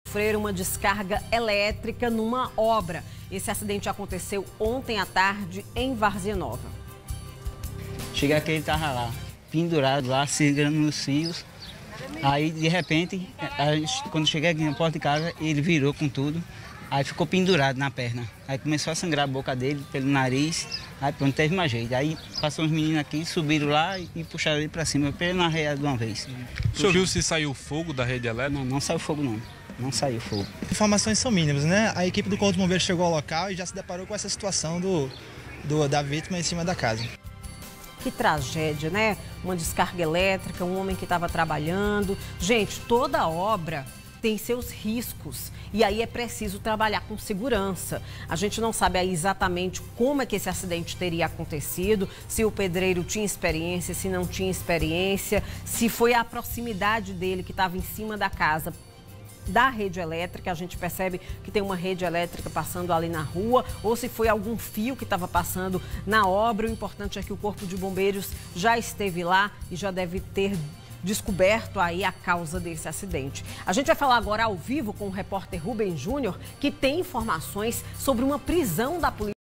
Sofreram uma descarga elétrica numa obra. Esse acidente aconteceu ontem à tarde em Várzea Nova. Cheguei aqui, ele estava lá, pendurado lá, segurando os fios. Aí, de repente, quando cheguei aqui na porta de casa, ele virou com tudo. Aí ficou pendurado na perna. Aí começou a sangrar a boca dele, pelo nariz. Aí pronto, teve mais jeito. Aí passou uns meninos aqui, subiram lá e puxaram ele para cima, pelo na rede de uma vez. O senhor viu se saiu fogo da rede elétrica? Não, não saiu fogo não. Não saiu fogo. Informações são mínimas, né? A equipe do Corpo de Bombeiros chegou ao local e já se deparou com essa situação da vítima em cima da casa. Que tragédia, né? Uma descarga elétrica, um homem que estava trabalhando. Gente, toda obra tem seus riscos e aí é preciso trabalhar com segurança. A gente não sabe aí exatamente como é que esse acidente teria acontecido, se o pedreiro tinha experiência, se não tinha experiência, se foi a proximidade dele que estava em cima da casa da rede elétrica, a gente percebe que tem uma rede elétrica passando ali na rua, ou se foi algum fio que estava passando na obra. O importante é que o Corpo de Bombeiros já esteve lá e já deve ter descoberto aí a causa desse acidente. A gente vai falar agora ao vivo com o repórter Rubem Júnior, que tem informações sobre uma prisão da polícia.